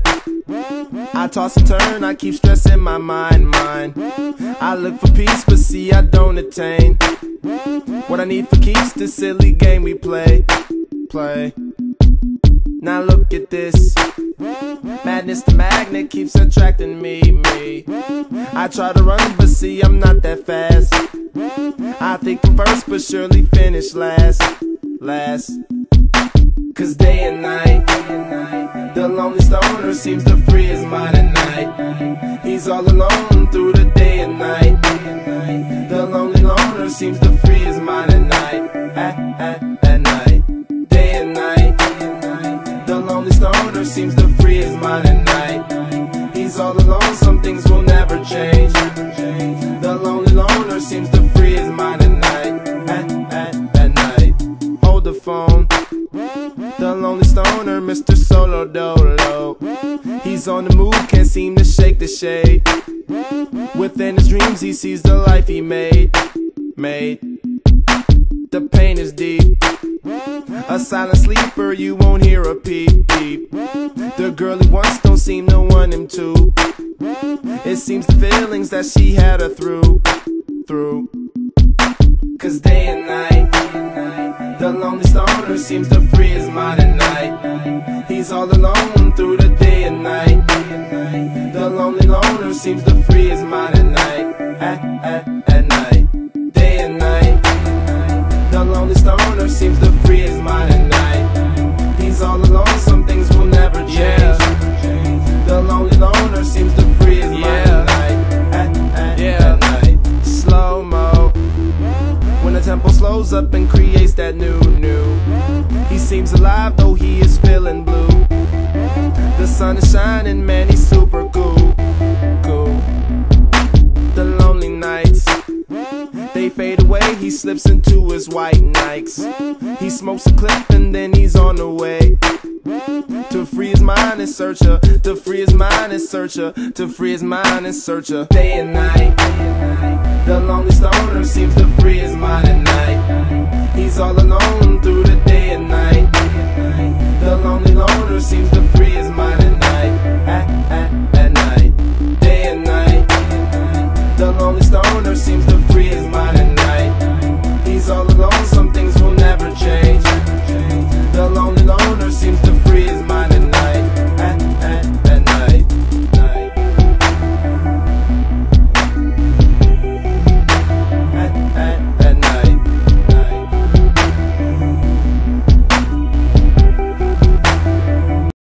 I toss and turn, I keep stressing my mind. I look for peace, but see I don't attain what I need for keeps, this silly game we play. Now look at this, madness, the magnet keeps attracting me. I try to run, but see I'm not that fast. I think I'm first, but surely finish last. Cause day and night, the lonely stoner seems to free his mind at night. He's all alone through the day and night. The lonely loner seems to free his mind at night. At night, day and night, the lonely stoner seems to free his mind at night. He's all alone, some things will never change. The lonely loner seems to free his mind at night. At night, hold the phone. The lonely stoner, Mr. Solo Dolo. He's on the move, can't seem to shake the shade. Within his dreams he sees the life he made. The pain is deep, a silent sleeper, you won't hear a peep. The girl he wants don't seem to want him to. It seems the feelings that she had her through. Cause day and night, the lonely stoner seems to free his mind at night. He's all alone through the day and night. The lonely loner seems to free his mind at night. At night, day and night, the lonely stoner seems to free his mind at night. He's all alone, some things will never change. The lonely loner seems to free his mind at night. At night, slow-mo, when the tempo slows up and creates that new. He seems alive though he is feeling blue. The sun is shining, man, he's super cool. The lonely nights, they fade away, he slips into his white Nikes. He smokes a clip and then he's on the way to free his mind and search her, to free his mind and search her, to free his mind and search her. Day and night, the lonely stoner seems to free his mind at night. He's all alone through the day and night. The lonely loner seems to free his mind